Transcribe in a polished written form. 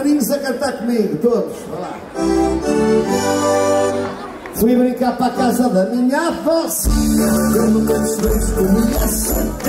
pequeninos a cantar comigo, todos. Vai lá. Fui brincar para a casa da minha avó. Eu nunca te vejo como essa.